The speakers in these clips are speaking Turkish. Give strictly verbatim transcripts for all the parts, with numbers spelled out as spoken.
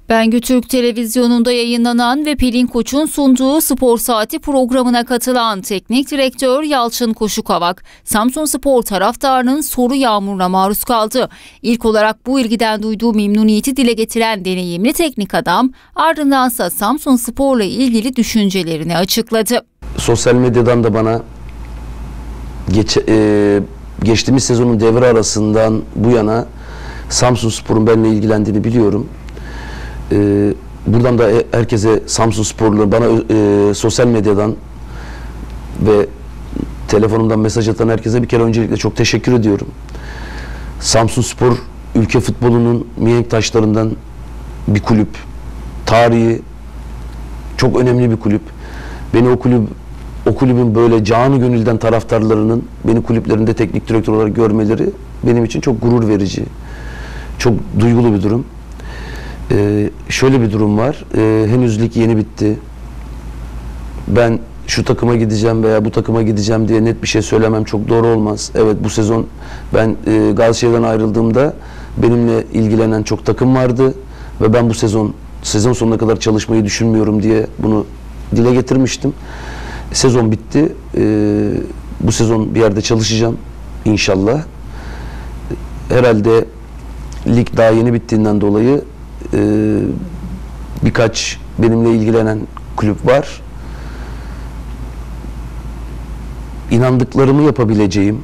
Bengü Türk Televizyonu'nda yayınlanan ve Pelin Koç'un sunduğu Spor Saati programına katılan teknik direktör Yalçın Koşukavak, Samsunspor taraftarının soru yağmuruna maruz kaldı. İlk olarak bu ilgiden duyduğu memnuniyeti dile getiren deneyimli teknik adam, ardındansa Samsunspor'la ilgili düşüncelerini açıkladı. Sosyal medyadan da bana geç, e, geçtiğimiz sezonun devre arasından bu yana Samsunspor'un benimle ilgilendiğini biliyorum. Ee, buradan da herkese, Samsunsporlu, bana e, sosyal medyadan ve telefonumdan mesaj atan herkese bir kere öncelikle çok teşekkür ediyorum. Samsunspor ülke futbolunun mihenk taşlarından bir kulüp. Tarihi çok önemli bir kulüp. Beni o kulüp o kulübün böyle canı gönülden taraftarlarının beni kulüplerinde teknik direktör olarak görmeleri benim için çok gurur verici. Çok duygulu bir durum. Ee, şöyle bir durum var. Ee, henüz lig yeni bitti. Ben şu takıma gideceğim veya bu takıma gideceğim diye net bir şey söylemem çok doğru olmaz. Evet, bu sezon ben e, Galatasaray'dan ayrıldığımda benimle ilgilenen çok takım vardı ve ben bu sezon sezon sonuna kadar çalışmayı düşünmüyorum diye bunu dile getirmiştim. Sezon bitti. Ee, bu sezon bir yerde çalışacağım inşallah. Herhalde lig daha yeni bittiğinden dolayı Ee, birkaç benimle ilgilenen kulüp var. İnandıklarımı yapabileceğim,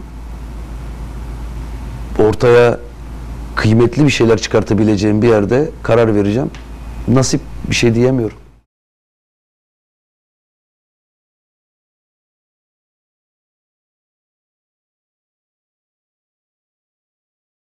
ortaya kıymetli bir şeyler çıkartabileceğim bir yerde karar vereceğim. Nasip, bir şey diyemiyorum.